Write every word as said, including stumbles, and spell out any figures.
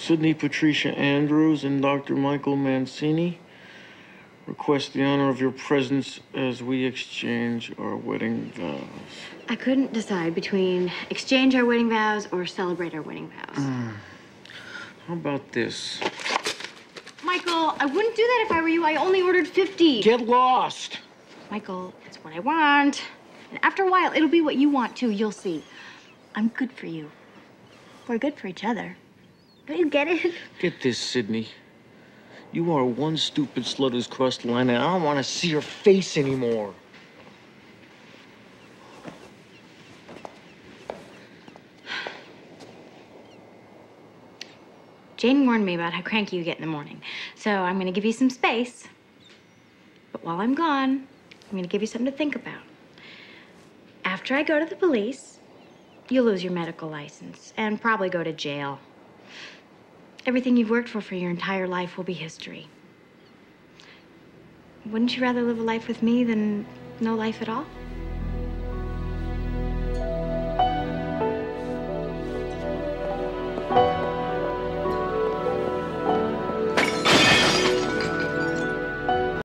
Sydney Patricia Andrews and Doctor Michael Mancini request the honor of your presence as we exchange our wedding vows. I couldn't decide between exchange our wedding vows or celebrate our wedding vows. Mm. How about this? Michael, I wouldn't do that if I were you. I only ordered fifty. Get lost! Michael, it's what I want. And after a while, it'll be what you want, too. You'll see. I'm good for you. We're good for each other. Don't you get it? Get this, Sydney. You are one stupid slut who's crossed the line, and I don't want to see your face anymore. Jane warned me about how cranky you get in the morning. So I'm going to give you some space. But while I'm gone, I'm going to give you something to think about. After I go to the police, you'll lose your medical license and probably go to jail. Everything you've worked for for your entire life will be history. Wouldn't you rather live a life with me than no life at all?